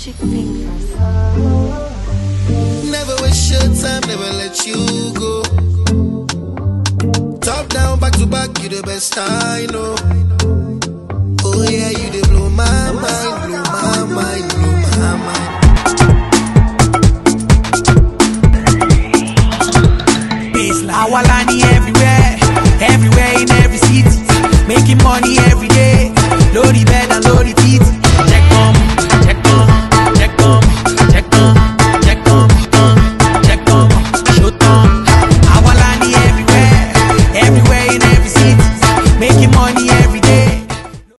Magic fingers. Never waste your time, never let you go. Top down, back to back, you the best I know.